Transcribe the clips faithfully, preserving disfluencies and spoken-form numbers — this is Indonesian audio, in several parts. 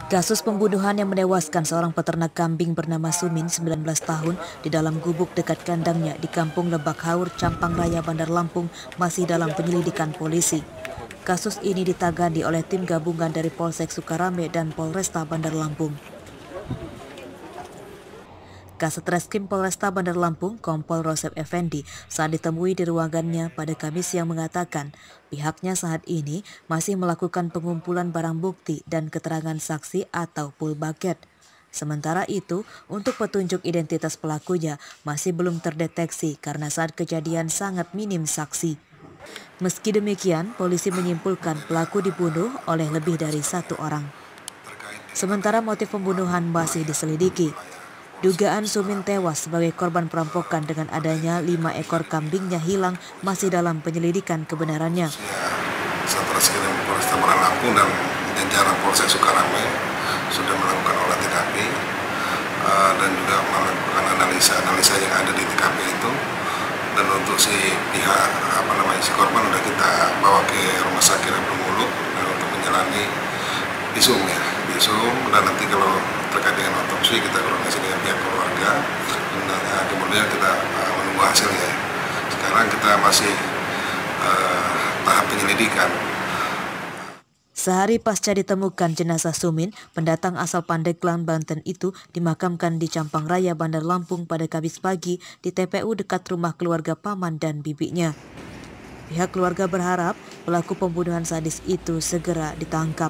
Kasus pembunuhan yang menewaskan seorang peternak kambing bernama Sumin, sembilan belas tahun, di dalam gubuk dekat kandangnya di Kampung Lebak Haur, Campang Raya, Bandar Lampung masih dalam penyelidikan polisi. Kasus ini ditangani oleh tim gabungan dari Polsek Sukarame dan Polresta Bandar Lampung. Kasetreskrim Polresta Bandar Lampung, Kompol Rosep Effendi, saat ditemui di ruangannya pada Kamis siang mengatakan pihaknya saat ini masih melakukan pengumpulan barang bukti dan keterangan saksi atau full bucket. Sementara itu, untuk petunjuk identitas pelakunya masih belum terdeteksi karena saat kejadian sangat minim saksi. Meski demikian, polisi menyimpulkan pelaku dibunuh oleh lebih dari satu orang. Sementara motif pembunuhan masih diselidiki. Dugaan Sumin tewas sebagai korban perampokan dengan adanya lima ekor kambingnya hilang masih dalam penyelidikan kebenarannya. Satreskrim Polresta Bandar Lampung dan jajaran Polsek Sukarame sudah melakukan olah T K P uh, dan juga melakukan analisa-analisa yang ada di T K P itu. Dan untuk si pihak apa namanya si korban sudah kita bawa ke Rumah Sakit Abdul Muluk dan untuk menjalani visum ya, visum dan nanti kalau terkait dengan otopsi kita koordinasi dengan pihak keluarga dan uh, kemudian kita uh, menunggu hasilnya. Sekarang kita masih uh, tahap penyelidikan. Sehari pasca ditemukan jenazah Sumin, pendatang asal Pandeglang, Banten itu dimakamkan di Campang Raya, Bandar Lampung pada Kamis pagi di T P U dekat rumah keluarga paman dan bibinya. Pihak keluarga berharap pelaku pembunuhan sadis itu segera ditangkap.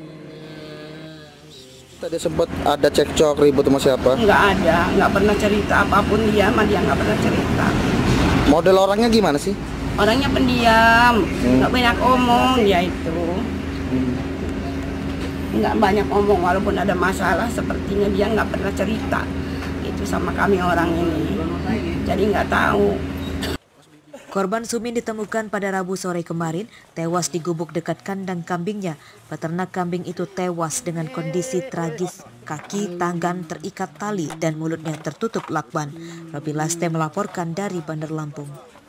Tadi sempat ada cekcok ribut sama siapa? Nggak ada, nggak pernah cerita apapun dia, mah dia nggak pernah cerita. Model orangnya gimana sih? Orangnya pendiam, hmm. nggak banyak omong dia itu. Hmm. Nggak banyak omong, walaupun ada masalah sepertinya dia nggak pernah cerita. Itu sama kami orang ini, jadi nggak tahu. Korban Sumin ditemukan pada Rabu sore kemarin, tewas di gubuk dekat kandang kambingnya. Peternak kambing itu tewas dengan kondisi tragis, kaki tangan terikat tali dan mulutnya tertutup lakban. Robi Laste melaporkan dari Bandar Lampung.